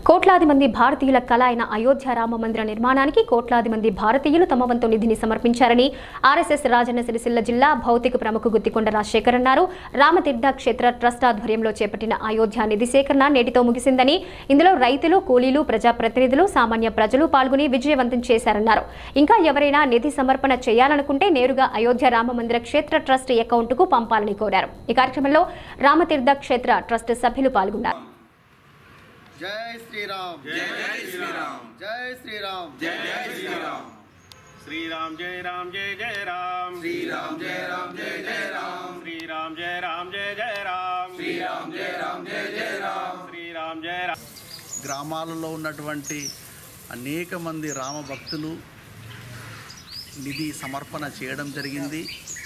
కోట్లాది మంది భారతీయుల కల అయిన అయోధ్య రామ మందిర నిర్మాణానికి కోట్లాది మంది భారతీయులు తమ వంతు నిధిని సమర్పించారని ఆర్ఎస్ఎస్ రాజన్న సిరిసిల్ల జిల్లా భౌతిక ప్రముఖ గుత్తికొండ రాజశేఖర్ అన్నారు. రామతీర్థ క్షేత్ర ట్రస్ట్ ఆధ్వర్యంలో చేపట్టిన అయోధ్య నిధి సేకరణ నేటితో ముగిసిందని, ఇందులో రైతులు, కూలీలు, ప్రజాప్రతినిధులు, సామాన్య ప్రజలు పాల్గొని విజయవంతం చేశారన్నారు. ఇంకా ఎవరైనా నిధి సమర్పణ చేయాలనుకుంటే నేరుగా అయోధ్య రామ మందిర క్షేత్ర ట్రస్ట్ అకౌంట్కు పంపాలని కోరారు. ఈ కార్యక్రమంలో రామతీర్థ క్షేత్ర ట్రస్ట్ సభ్యులు పాల్గొన్నారు. जय श्री राम, जय श्री राम, जय श्री राम, जय श्री राम, श्री राम जय राम जय जय राम, श्री राम जय राम जय जय राम, श्री राम जय राम जय जय राम, श्री राम जय राम जय जय राम, श्री राम जय राम. గ్రామాలలో ఉన్నటువంటి అనేక మంది రామ భక్తులు నిధి సమర్పణ చేయడం జరిగింది.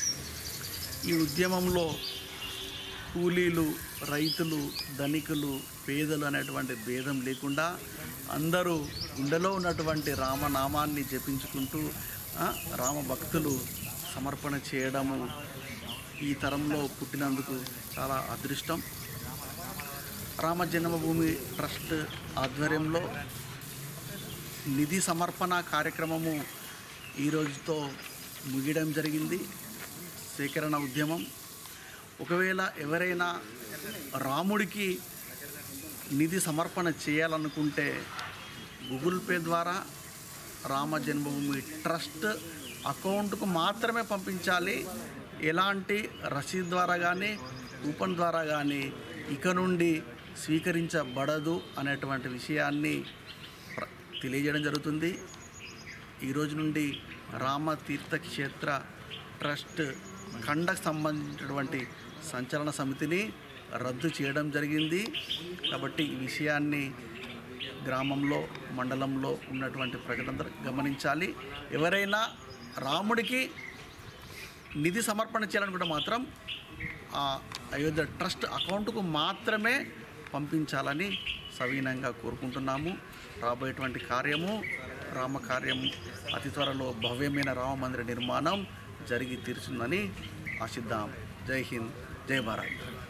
ఈ ఉద్యమంలో కూలీలు, రైతులు, ధనికులు, పేదలు అనేటువంటి భేదం లేకుండా అందరూ గుండెలో ఉన్నటువంటి రామనామాన్ని జపించుకుంటూ రామ భక్తులు సమర్పణ చేయడము ఈ తరంలో పుట్టినందుకు చాలా అదృష్టం. రామ జన్మభూమి ట్రస్ట్ ఆధ్వర్యంలో నిధి సమర్పణ కార్యక్రమము ఈరోజుతో ముగియడం జరిగింది. సేకరణ ఉద్యమం ఒకవేళ ఎవరైనా రాముడికి నిధి సమర్పణ చేయాలనుకుంటే గూగుల్ పే ద్వారా రామ జన్మభూమి ట్రస్ట్ అకౌంట్కు మాత్రమే పంపించాలి. ఎలాంటి రసీదు ద్వారా కానీ కూపన్ ద్వారా కానీ ఇక నుండి స్వీకరించబడదు అనేటువంటి విషయాన్ని తెలియజేయడం జరుగుతుంది. ఈరోజు నుండి రామతీర్థ క్షేత్ర ట్రస్ట్ ఖండకు సంబంధించినటువంటి సంచలన సమితిని రద్దు చేయడం జరిగింది. కాబట్టి ఈ విషయాన్ని గ్రామంలో, మండలంలో ఉన్నటువంటి ప్రజలందరూ గమనించాలి. ఎవరైనా రాముడికి నిధి సమర్పణ చేయాలనుకుంటే మాత్రం ఆ అయోధ్య ట్రస్ట్ అకౌంట్కు మాత్రమే పంపించాలని సవినయంగా కోరుకుంటున్నాము. రాబోయేటువంటి కార్యము రామకార్యం అతి త్వరలో భవ్యమైన రామ మందిర నిర్మాణం జరిగి తీరుతుందని ఆశిద్దాం. జై హింద్, జై భారత్.